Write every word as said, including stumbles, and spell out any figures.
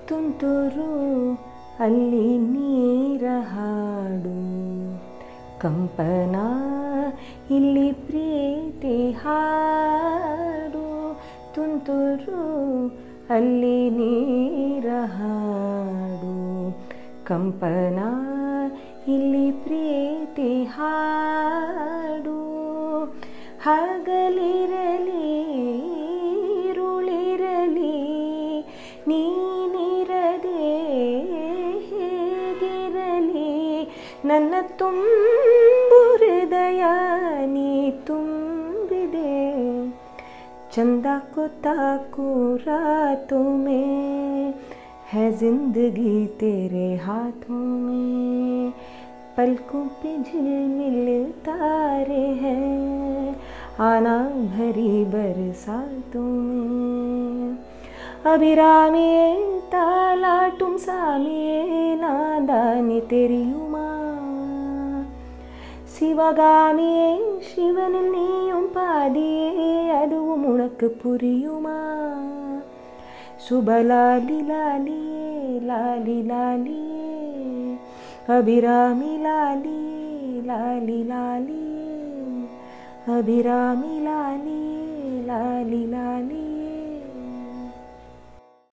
ತುಂತುರು ಅಲ್ಲಿ ನೀರ ಹಾಡು, ಕಂಪನ ಇಲ್ಲಿ ಪ್ರೀತಿ ಹಾಡು. ತುಂತುರು ಅಲ್ಲಿ ನೀರ ಹಾಡು, ಕಂಪನ ಇಲ್ಲಿ ಪ್ರೀತಿ ಹಾಡು. ಹಗಲಿರಲಿ ಇರುಳಿರಲಿ ನೀನಿರದೆ ಹೇಗಿರಲಿ, ನನ್ನ ತುಂಬು ಹೃದಯ ನೀ ತುಂಬಿದೆ. चंदा को ताको रातों में, है जिंदगी तेरे हाथों में. पलकों पे झिलमिल तारे हैं, आना भरी बरसातों में. अभिरामिये तालाटुम सामिये नादानी तेरी उमा. ಶಿವಗಾಮಿಯೇ ಶಿವನ ನೀಯಂ ಪಾದಿಯೇ ಅದುವು ಮುಳಕು ಪುರಿಯುಮಾ. ಶುಭ ಲಾಲಿ ಲಾಲಿಯೇ ಲಾಲಿ ಲಾಲಿಯೇ, ಅಭಿರಾಮಿ ಲಾಲಿಯೇ ಲಾಲಿ ಲಾಲಿಯೇ, ಅಭಿರಾಮಿ ಲಾಲಿಯೇ ಲಾಲಿ ಲಾಲಿಯೇ.